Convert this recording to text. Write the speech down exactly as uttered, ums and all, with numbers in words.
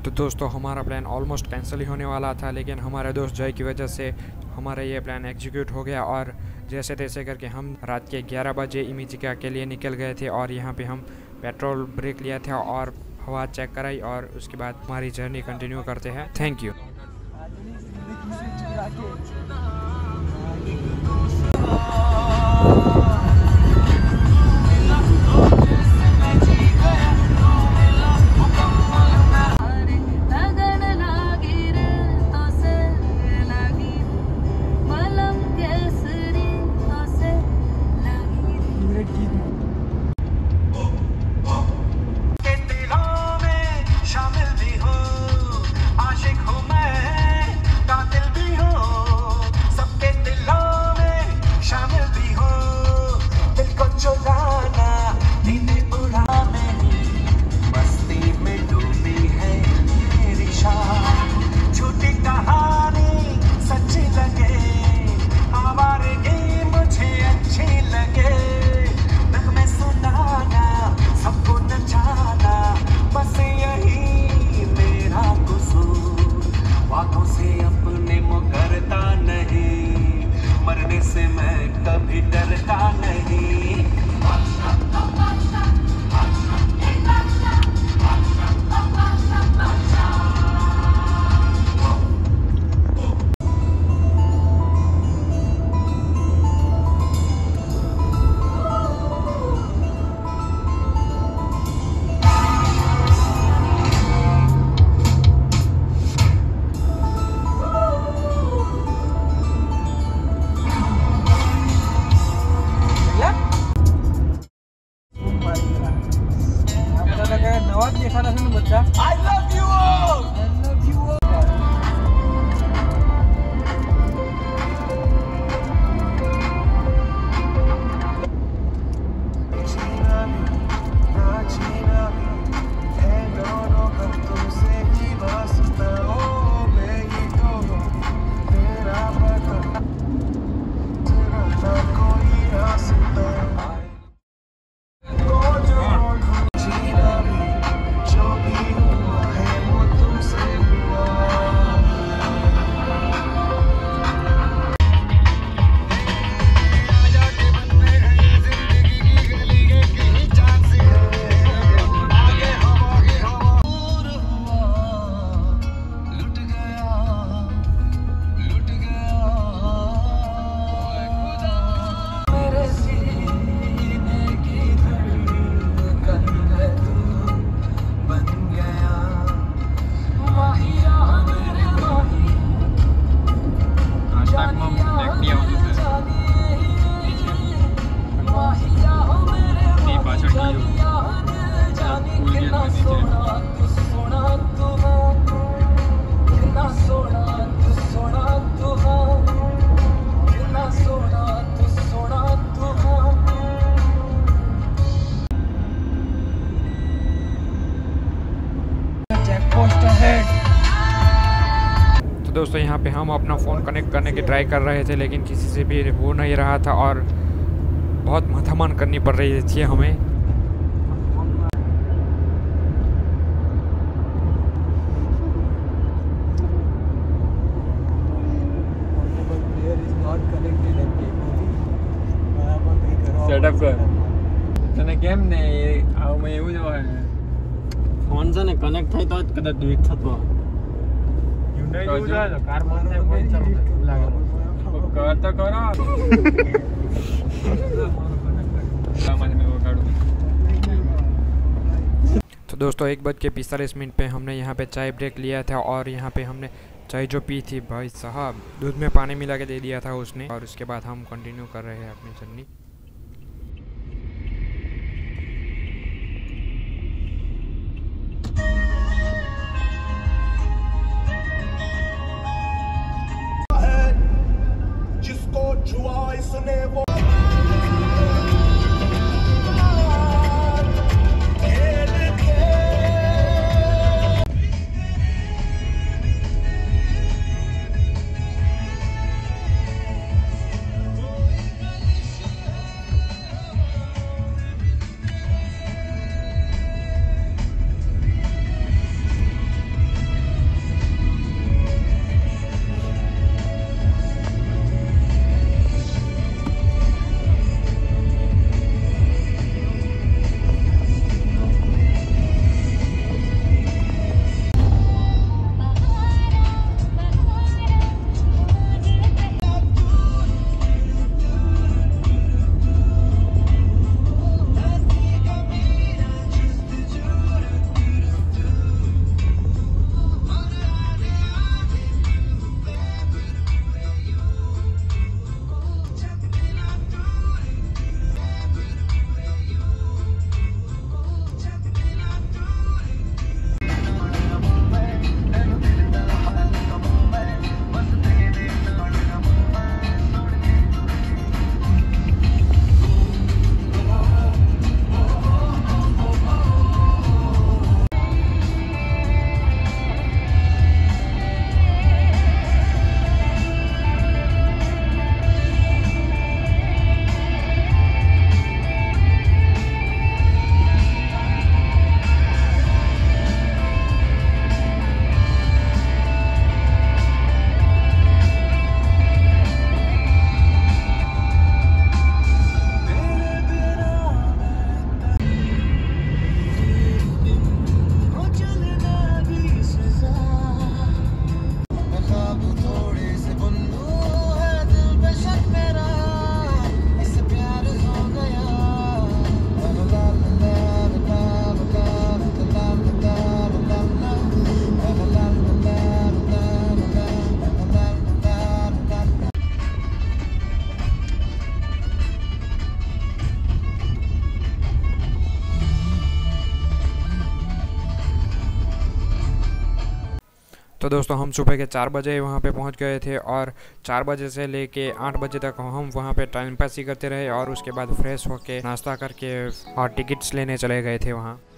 तो दोस्तों हमारा प्लान ऑलमोस्ट कैंसिल ही होने वाला था, लेकिन हमारे दोस्त जय की वजह से हमारा ये प्लान एग्जीक्यूट हो गया और जैसे तैसे करके हम रात के ग्यारह बजे इमेजिका के लिए निकल गए थे। और यहाँ पे हम पेट्रोल ब्रेक लिया था और हवा चेक कराई और उसके बाद हमारी जर्नी कंटिन्यू करते हैं। Thank you. I love you all. I love you all. तो दोस्तों यहाँ पे हम अपना फ़ोन कनेक्ट करने की ट्राई कर रहे थे, लेकिन किसी से भी हो नहीं रहा था और बहुत मथामन करनी पड़ रही थी हमें। સેટઅપ કર તને કેમ ને આવું મેં એવું જ હોય ફોન છે ને કનેક્ટ થાય તો જ કદાચ વીક થતો યુનાઈ એવું જાય તો કાર માં થાય ફોન ચાલુ લાગે કર તો કરો સામાન મેં વગાડું। तो दोस्तों एक बज के पिસ્તાલીस मिनट पे हमने यहाँ पे चाय ब्रेक लिया था और यहाँ पे हमने चाय जो पी थी भाई साहब दूध में पानी मिला के दे दिया था उसने। और उसके बाद हम कंटिन्यू कर रहे हैं अपनी जर्नी। जिसको छुआ इसने वो तो दोस्तों हम सुबह के चार बजे वहाँ पे पहुँच गए थे और चार बजे से लेके आठ बजे तक हम वहाँ पे टाइम पास ही करते रहे और उसके बाद फ्रेश होके नाश्ता करके और टिकट्स लेने चले गए थे वहाँ।